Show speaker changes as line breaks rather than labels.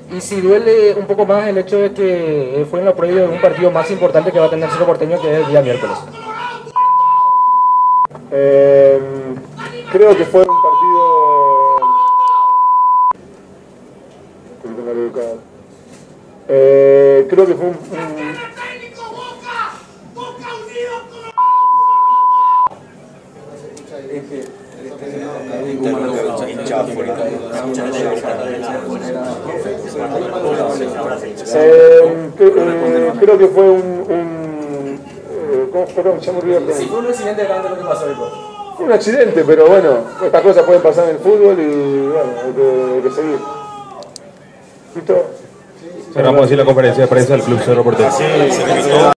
Y si duele un poco más el hecho de que fue en lo previo de un partido más importante que va a tener Cerro Porteño, que es el día miércoles.
Creo que fue un partido... creo que fue un... creo que fue ¿cómo fue?
Sí, fue un accidente grande lo que pasó después.
Fue un accidente, pero bueno, estas cosas pueden pasar en el fútbol y bueno, hay que seguir. ¿Listo?
Cerramos así la conferencia de prensa del Club Cerro Porteño.